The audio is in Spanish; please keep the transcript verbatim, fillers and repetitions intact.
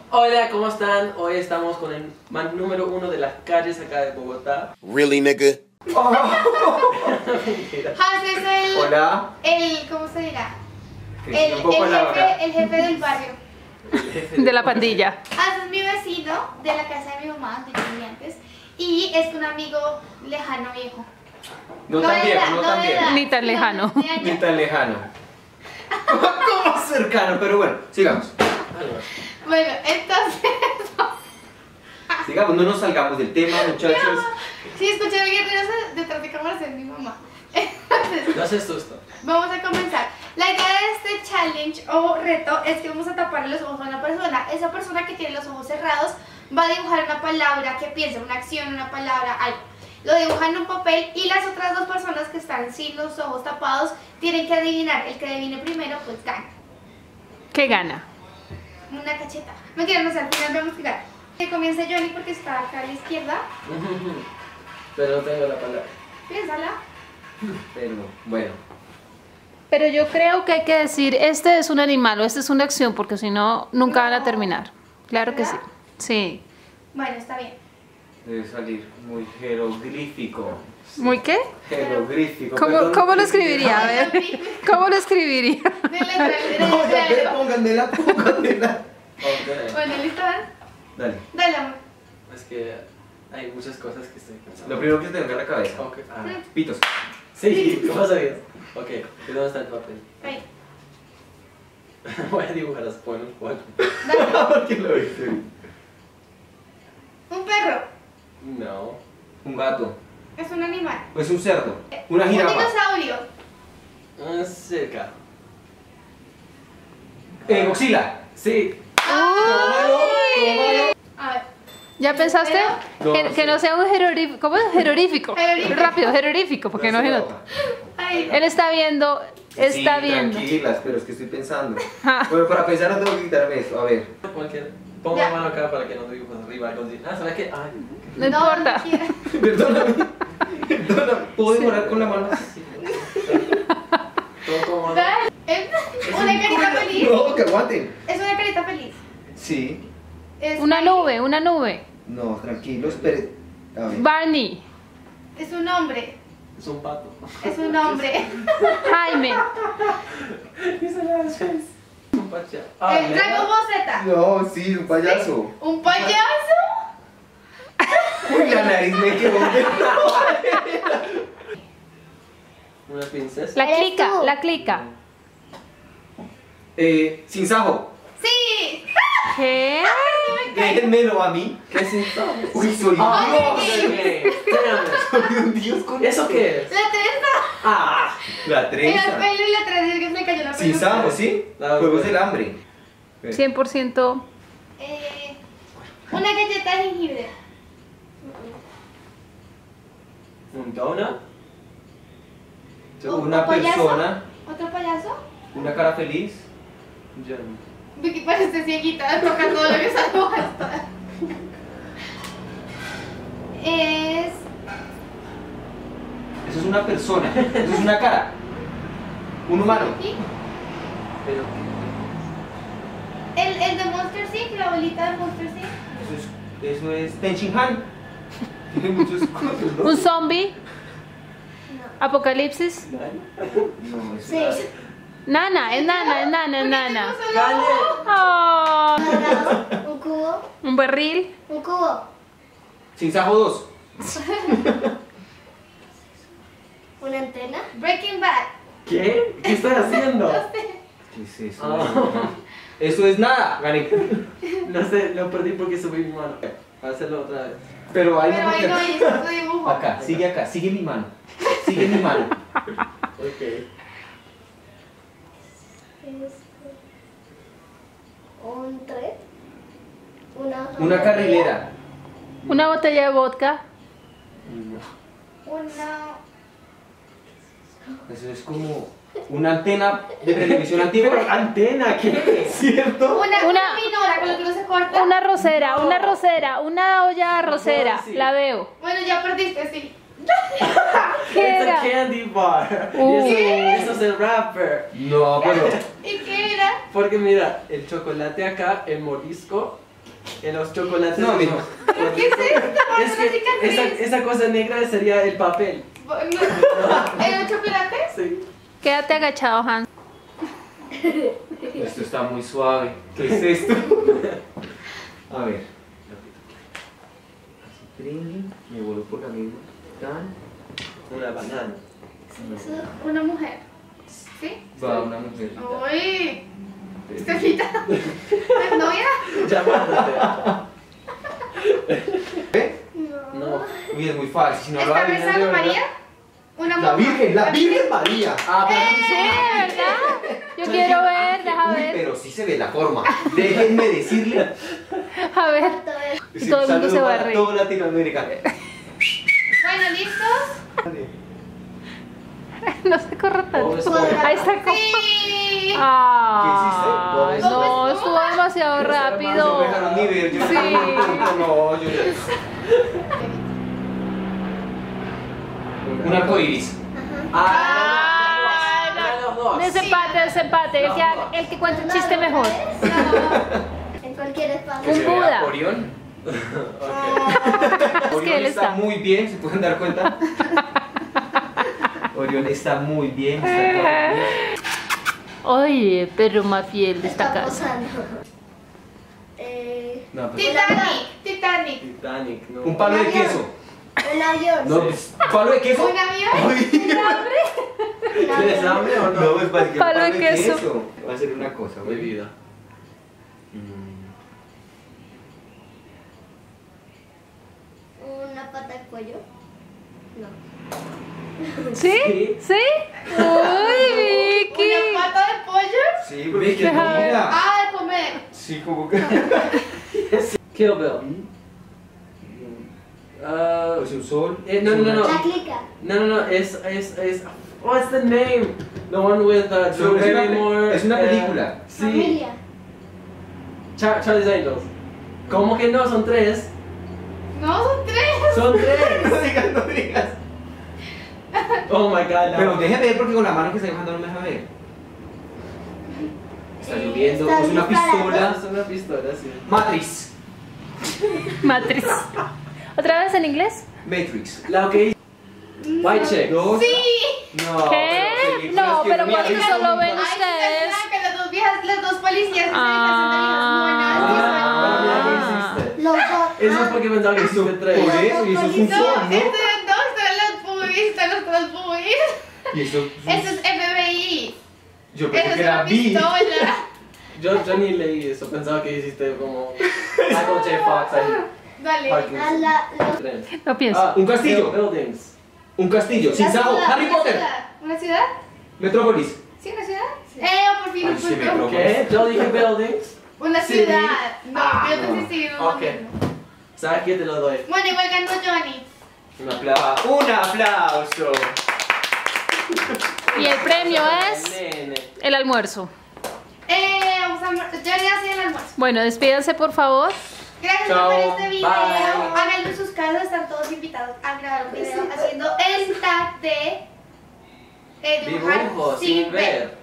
Hola, ¿cómo están? Hoy estamos con el man número uno de las calles acá de Bogotá. Really, nigga? Oh. Hans es el... Hola. El... ¿Cómo se dirá? El, El, el, jefe, el jefe del barrio. El jefe De la pandilla. Hans es mi vecino de la casa de mi mamá, de Estudiantes. Y es un amigo lejano viejo. No tan de viejo, edad, no tan de viejo. edad, Ni tan sino lejano. de años. Ni tan lejano. ¿Cómo cercano? Pero bueno, sigamos. Bueno, entonces... Sigamos, no nos salgamos del tema, muchachos. Si escuchan el guerrero detrás de cámaras es mi mamá. Entonces, No se asusta. vamos a comenzar. La idea de este challenge o reto es que vamos a taparle los ojos a una persona. Esa persona que tiene los ojos cerrados va a dibujar una palabra que piensa, una acción, una palabra, algo. Lo dibujan en un papel y las otras dos personas que están sin los ojos tapados tienen que adivinar. El que adivine primero, pues gana. ¿Qué gana? Una cacheta. Mentira, no sé, al final vamos a explicar. Que comience Johnny porque está acá a la izquierda. Pero no tengo la palabra. Piénsala. Pero bueno. Pero yo creo que hay que decir, este es un animal o esta es una acción, porque si no, nunca van a terminar. Claro que sí. ¿Verdad? Sí. Bueno, está bien. Debe salir muy jeroglífico. ¿Muy qué? Jeroglífico. ¿Cómo, perdón, ¿cómo lo no escribiría? A ver. ¿Cómo lo escribiría? De letra, de No, ya ve, letra. pónganmela, pónganmela. Ok. Bueno, ¿listo? Dale. Dale, amor. Es que hay muchas cosas que estoy pensando. Lo primero que se te venga a la cabeza. Ok. Ah. Pitos. Sí, ¿cómo sabías? Ok, ¿y dónde está el papel? Ahí. Voy a dibujar las ponen. Dale. ¿Por qué lo hice? Un perro. No. Un gato. Es un animal. Pues un cerdo. Una Un jirafa. dinosaurio. Ah, cerca. Eh, Godzilla. Sí. ¡Ay! A ver. ¿Ya pensaste? No, que, sí. que no sea un jeroglífico. ¿Cómo es? Jeroglífico. Jeroglífico. Rápido, jeroglífico, porque no es el otro. Ay. Él está viendo, está Sí, viendo. tranquilas, pero es que estoy pensando. Ah. Bueno, para pensar no tengo que quitarme esto. A ver. Cualquier. Pongo Ya. la mano acá para que no dibujes arriba. algo así. Ah, ¿sabes qué? Ay. No importa. quiera. Perdóname. Perdóname. ¿Puedo demorar con la mano? Sí. Todo como. Dale. Es una carita feliz. No, que aguanten. Es una carita feliz. Sí. Es Una nube, una nube. No, tranquilo, espere. A ver. Barney, Es un hombre. Es un pato. Es un hombre. Jaime, Dice la vez. Un pacha. El Dragon Ball Z. No, sí, un payaso. ¿Un payaso? Uy, la nariz me quedó. Una princesa. la clica, la clica. Eh, sin sajo. Sí. ¿Qué? Déjenmelo a mí. ¿Qué es esto? Uy, soy Ah, Dios. espérame. Soy un Dios con ¿Eso qué es? La trenza. Ah. La El trenza. pelo y la trenza. Es que se le cayó la Sin peluca. sajo, ¿sí? Ah, Juegos ok. del hambre. cien por ciento. Eh, una galleta de jengibre. Un donut. Una ¿Un payaso? persona, ¿Otro payaso? una cara feliz. Yo no. Vicky parece cieguita, toca todo lo que salgo hasta. Es. Eso es una persona. Eso es una cara. Un humano. ¿Sí? Pero. El, el de Monster Inc, la bolita de Monster Inc. Eso es, eso es Tenchin Han. Tiene muchos cosas, ¿no? Un zombie. Apocalipsis. No, eso Sí. es- Nana, es nana, es nana, es ¿Por qué nana. tengo solo Dale. Oh, Un cubo, un barril. un cubo, Sin sajo dos. una antena, Breaking Bad. ¿Qué? ¿Qué estás haciendo? No sé. ¿Qué es eso? Ah. Eso es nada, gané. No sé, lo perdí porque subí mi mano. Voy a hacerlo otra vez. Pero ahí Pero no ahí no hay porque... su dibujo. Acá, sigue acá, sigue mi mano. Sigue mi mano. Ok. es un tren, una, Una carrilera. Una botella de vodka. Una. Eso es como una antena de televisión antigua. Pero antena, ¿qué? ¿Cierto? Una, Una- una pinora con lo que no se corta. Una rosera, una rosera, una olla arrocera. sí. La veo. Bueno, ya perdiste, sí. ¿Qué It's era? a candy bar. Uh. Y eso, eso es el rapper. No, pero. ¿Y qué era? Porque mira, el chocolate acá, el morisco, En los chocolates. No, mira. ¿Qué es esto? Es Una que esa, cicatriz. esa cosa negra sería el papel. ¿En un chocolate? Sí. Quédate agachado, Hans. Esto está muy suave. ¿Qué es esto? A ver. Así prende, me vuelvo por la misma. Tan. Una banana. Una mujer. ¿Sí? Va una mujer. Uy. Estefita. ¿Es novia? Llamándote. ¿Eh? No. Uy, es muy fácil. Si no lo ¿Está adivinan de besando verdad. María? Una La monja. Virgen, la Virgen María. Ah, pero Sí, ¿verdad? Yo quiero ver, deja Uy, ver. pero sí se ve la forma. Déjenme decirle. A ver. Y todo el mundo se va a reír. Todo Latinoamérica. Bueno, ¿listos? No se corra Bob tanto. Esponja. Ahí está como. Sí. Ah, ¿Qué hiciste? no, estuvo demasiado Se rápido. me dejaron ni ver. Yo Sí. no, yo Un arco iris. Ah, Ah, eran los dos. Desempate, desempate. El que, haga- el que cuente un chiste mejor. En cualquier espacio. Un Se vea Buda. Orión. Es que Orión él está está. muy bien, ¿se pueden dar cuenta? Orión está muy bien. Está todo bien. Oye, perro más fiel de Está esta casa. posando. Eh, No, pues, Titanic. Titanic. Titanic, no. un palo de queso. un avión. No, pues, ¿palo de queso? ¿Un avión? Un ¿Tienes avión. hambre o no? No, es para que un Palo de palo de queso. queso. Va a ser una cosa, güey. Bebida. Una pata de pollo. No. ¿Sí? ¿Sí? Uy, Vicky. ¿Una pata de pollo? Sí, porque es que Deja ver. mira. Ah, de comer. Sí, como que. Kill Bill. Uh, Pues un sol. eh, no, no, no, La no. clica. No, no, no. Es, es, es. What's the name? The one with uh, Es una- Drew Barrymore. es una eh, película. Sí. Familia. Char- Charlie's Angels. ¿Cómo que no? Son tres. No, son tres. Son tres. No digas, no digas. Oh my god. No. Pero déjeme ver porque con la mano que está dibujando no me deja ver. Está Eh, lloviendo, estás es una disparando. pistola. Es una pistola, sí. Matrix. Matrix. ¿Otra vez en inglés? Matrix. La que White Check. Dos. Sí. No. ¿Qué? pero películas No, que pero ni porque han visto solo nunca. ven- Ay, Ustedes. ustedes que las dos viejas, las dos policías que Ah, se mira Ah. que existe. Los dos. Eso es porque pensaba que existe tres. Por eso, y eso es un están sol, No, ¿no? estos eran dos, están las boobies, están los dos boobies. Y eso. Eso es F B I. Yo Eso pensé es que era una B. pistola. Yo, yo ni leí eso, pensaba que hiciste como Michael J. Fox ahí. Dale. Parkinson. A la, los, Tren. No pienso. Ah, Un castillo. Buildings. Un castillo, sin La sabo. ciudad, Harry una Potter. ciudad. ¿Una ciudad? Metrópolis. ¿Sí, una ciudad? Eh, por fin Ay, un sí, punto. Metrópolis. ¿Qué? Yo dije buildings. Una Sí. ciudad. No, Ah, yo te no. estoy en un Ok. momento. ¿Sabes qué? Te lo doy. Bueno, igual ganó Johnny. Un aplauso. Un aplauso. Y el premio es Nene. el almuerzo. Eh, vamos a... Johnny hace el almuerzo. Bueno, despídanse por favor. Gracias Chao, por ver este video. bye. Háganlo en sus casas, están todos invitados a grabar un video haciendo el tag de eh, dibujar Dibujo sin sin ver. ver.